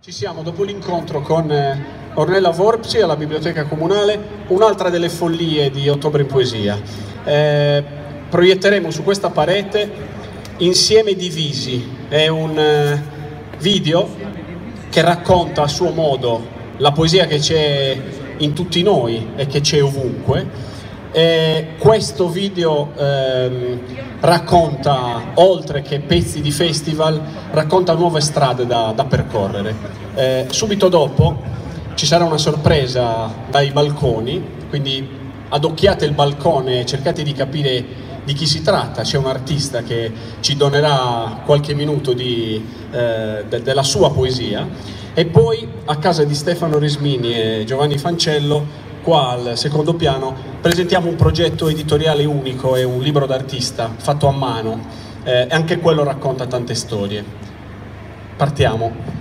Ci siamo dopo l'incontro con Ornella Vorpsi alla Biblioteca Comunale, un'altra delle follie di Ottobre in Poesia. Proietteremo su questa parete Insieme divisi, è un video che racconta a suo modo la poesia che c'è in tutti noi e che c'è ovunque. Questo video racconta, oltre che pezzi di festival, racconta nuove strade da percorrere. Subito dopo ci sarà una sorpresa dai balconi, quindi adocchiate il balcone e cercate di capire di chi si tratta. C'è un artista che ci donerà qualche minuto della sua poesia, e poi a casa di Stefano Resmini e Giovanni Fancello, qua al secondo piano, presentiamo un progetto editoriale unico, è un libro d'artista fatto a mano, e anche quello racconta tante storie. Partiamo.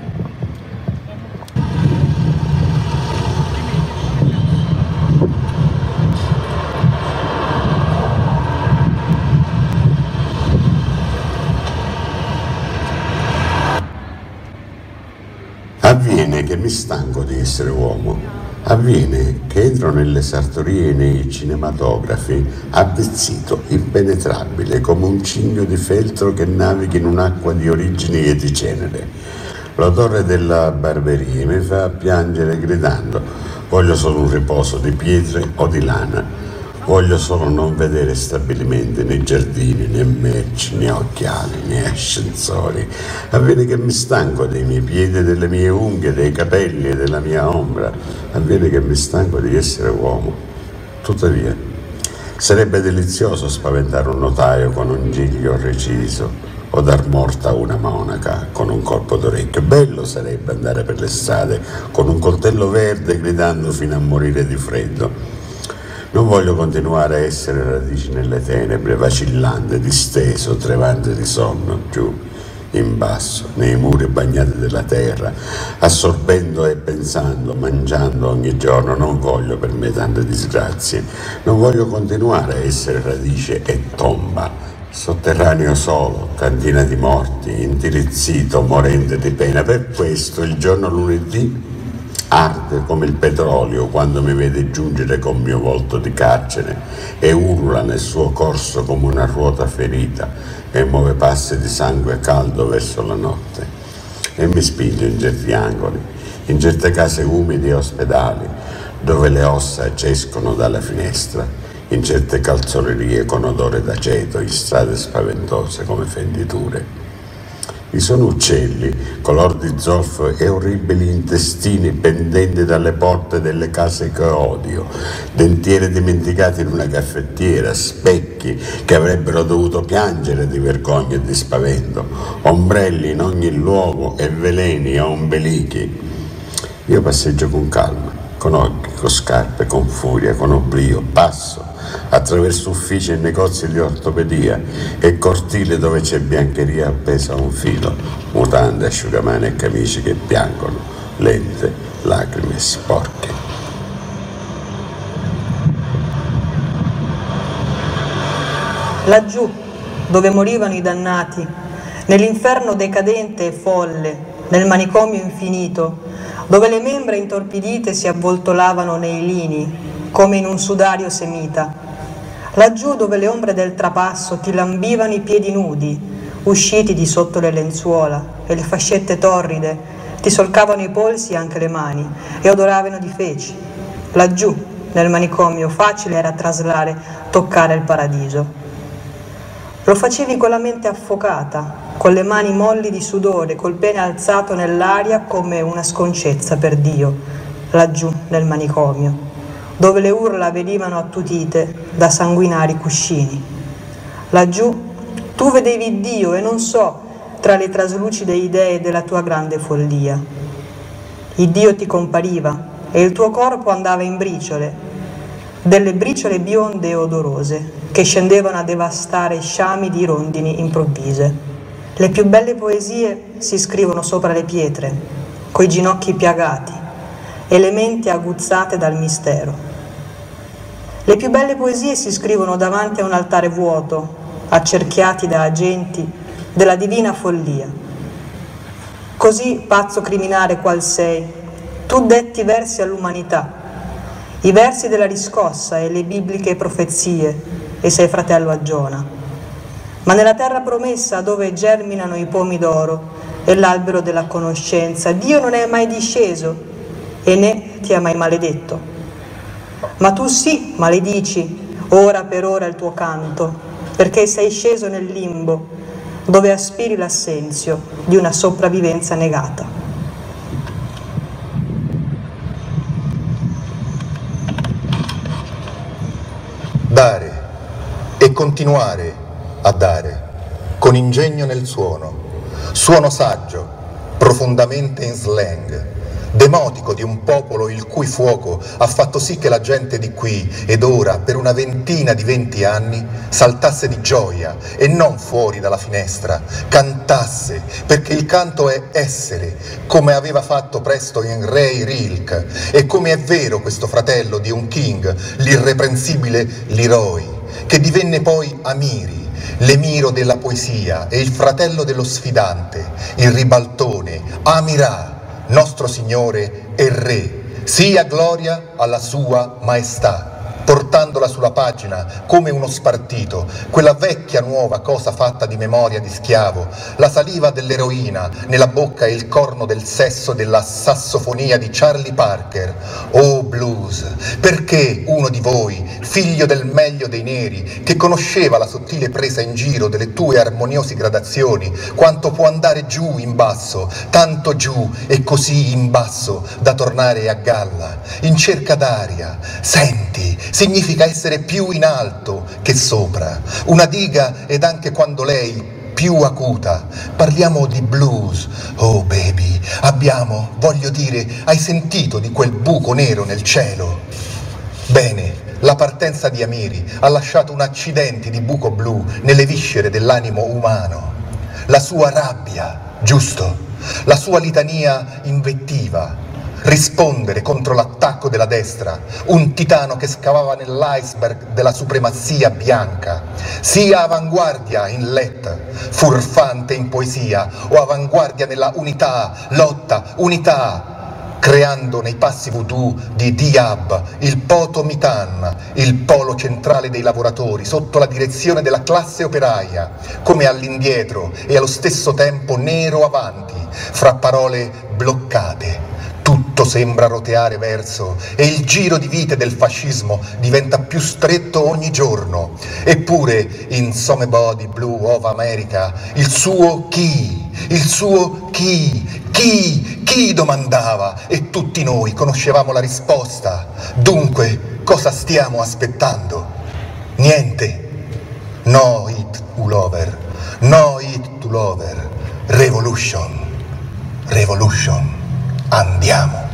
Avviene che mi stanco di essere uomo. Avviene che entro nelle sartorie e nei cinematografi avvezzito, impenetrabile, come un cigno di feltro che navighi in un'acqua di origini e di cenere. L'odore della barberia mi fa piangere gridando: voglio solo un riposo di pietre o di lana. Voglio solo non vedere stabilimenti, né giardini, né merci, né occhiali, né ascensori. Avviene che mi stanco dei miei piedi, delle mie unghie, dei capelli e della mia ombra. Avviene che mi stanco di essere uomo. Tuttavia, sarebbe delizioso spaventare un notaio con un giglio reciso o dar morta a una monaca con un colpo d'orecchio. Bello sarebbe andare per le strade con un coltello verde gridando fino a morire di freddo. Non voglio continuare a essere radici nelle tenebre, vacillante, disteso, tremante di sonno, giù, in basso, nei muri bagnati della terra, assorbendo e pensando, mangiando ogni giorno. Non voglio per me tante disgrazie, non voglio continuare a essere radice e tomba, sotterraneo solo, cantina di morti, intirizzito, morente di pena. Per questo il giorno lunedì arde come il petrolio quando mi vede giungere col mio volto di carcere e urla nel suo corso come una ruota ferita e muove passi di sangue caldo verso la notte e mi spinge in certi angoli, in certe case umide e ospedali dove le ossa escono dalla finestra, in certe calzolerie con odore d'aceto, in strade spaventose come fenditure. Vi sono uccelli, color di zolfo e orribili intestini pendenti dalle porte delle case che odio, dentiere dimenticate in una caffettiera, specchi che avrebbero dovuto piangere di vergogna e di spavento, ombrelli in ogni luogo e veleni a ombelichi. Io passeggio con calma, con occhi, con scarpe, con furia, con oblio, passo attraverso uffici e negozi di ortopedia e cortili dove c'è biancheria appesa a un filo, mutande, asciugamani e camicie che piangono, lente, lacrime sporche. Laggiù, dove morivano i dannati, nell'inferno decadente e folle, nel manicomio infinito, dove le membra intorpidite si avvoltolavano nei lini, come in un sudario semita. Laggiù dove le ombre del trapasso ti lambivano i piedi nudi, usciti di sotto le lenzuola, e le fascette torride ti solcavano i polsi e anche le mani, e odoravano di feci. Laggiù, nel manicomio, facile era traslare, toccare il paradiso. Lo facevi con la mente affocata, con le mani molli di sudore, col pene alzato nell'aria come una sconcezza per Dio, laggiù nel manicomio, dove le urla venivano attutite da sanguinari cuscini. Laggiù tu vedevi Dio e non so, tra le traslucide idee della tua grande follia. Il Dio ti compariva e il tuo corpo andava in briciole, delle briciole bionde e odorose che scendevano a devastare sciami di rondini improvvise. Le più belle poesie si scrivono sopra le pietre, coi ginocchi piagati e le menti aguzzate dal mistero. Le più belle poesie si scrivono davanti a un altare vuoto, accerchiati da agenti della divina follia. Così, pazzo criminale qual sei, tu detti versi all'umanità, i versi della riscossa e le bibliche profezie, e sei fratello a Giona. Ma nella terra promessa dove germinano i pomi d'oro e l'albero della conoscenza, Dio non è mai disceso e né ti ha mai maledetto. Ma tu sì maledici ora per ora il tuo canto, perché sei sceso nel limbo, dove aspiri l'assenzio di una sopravvivenza negata. Dare e continuare a dare, con ingegno nel suono saggio, profondamente in slang, demotico di un popolo il cui fuoco ha fatto sì che la gente di qui ed ora per una ventina di 20 anni saltasse di gioia e non fuori dalla finestra, cantasse, perché il canto è essere, come aveva fatto presto in Ray Rilke, e come è vero questo fratello di un king, l'irreprensibile Leroy, che divenne poi Amiri, l'emiro della poesia e il fratello dello sfidante, il ribaltone, Amirà, nostro Signore e Re, sia gloria alla sua maestà, portandola sulla pagina come uno spartito, quella vecchia nuova cosa fatta di memoria di schiavo, la saliva dell'eroina nella bocca e il corno del sesso della sassofonia di Charlie Parker. Oh blues, perché uno di voi, figlio del meglio dei neri, che conosceva la sottile presa in giro delle tue armoniosi gradazioni, quanto può andare giù in basso, tanto giù e così in basso da tornare a galla, in cerca d'aria, senti, significa essere più in alto che sopra, una diga ed anche quando lei più acuta. Parliamo di blues, oh baby, voglio dire, hai sentito di quel buco nero nel cielo? Bene, la partenza di Amiri ha lasciato un accidente di buco blu nelle viscere dell'animo umano, la sua rabbia, giusto, la sua litania invettiva, rispondere contro l'attacco della destra, un titano che scavava nell'iceberg della supremazia bianca, sia avanguardia in let, furfante in poesia, o avanguardia nella unità, lotta, unità, creando nei passi voodoo di Diab il Potomitan, il polo centrale dei lavoratori, sotto la direzione della classe operaia, come all'indietro e allo stesso tempo nero avanti, fra parole bloccate. Tutto sembra roteare verso e il giro di vite del fascismo diventa più stretto ogni giorno. Eppure in Somebody Blue of America il suo chi domandava e tutti noi conoscevamo la risposta. Dunque, cosa stiamo aspettando? Niente. No it to lover, no it to lover, revolution, revolution. Andiamo.